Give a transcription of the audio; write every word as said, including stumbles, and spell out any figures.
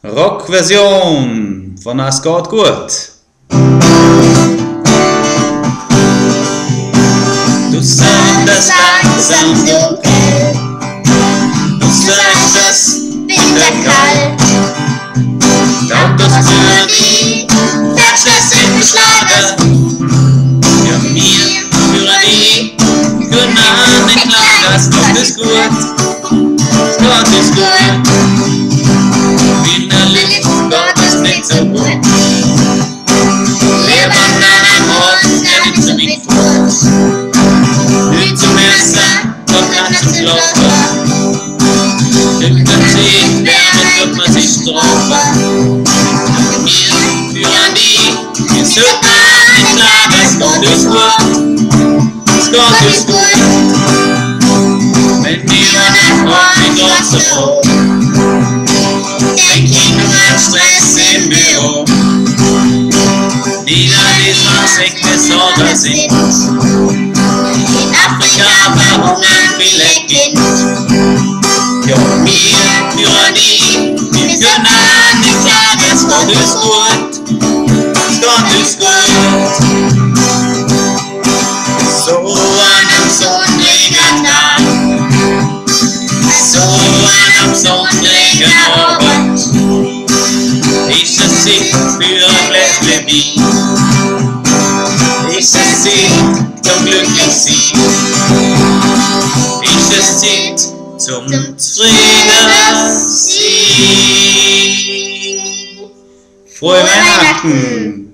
Rockversion von Es geht gut. Du sagst es langsam dunkel, du sagst es bitterkalt. Die Autos führen die Fährste in den Schlager. Ja, wir führen die Gönner den Klager. Es geht ist gut, es geht ist gut. Innerlich geht es nicht so gut. Leben an einem Ort, der nicht so weit fährt. Nicht zum Messer, kommt an zum Klopfen. Durch den See, Wärme wird man sich strafen. Wir führen die, wir suchen den Lager. Es geht ist gut, es geht ist gut. Wenn wir an einem Ort mit uns so froh. Denk ich nur an Stress im Büro. Wieder dieser Sickness oder sind. In Afrika verhungern viele Kinder. Ja, wir führen die, wir können nicht sagen, es geht uns gut, es geht uns gut. So an einem sonnigen Tag, so an einem sonnigen Abend, ist es Zeit für ein Gläschen Wein. Ist es Zeit zum glücklich sein. Ist es Zeit zum zufrieden sein. Frohe Weihnachten!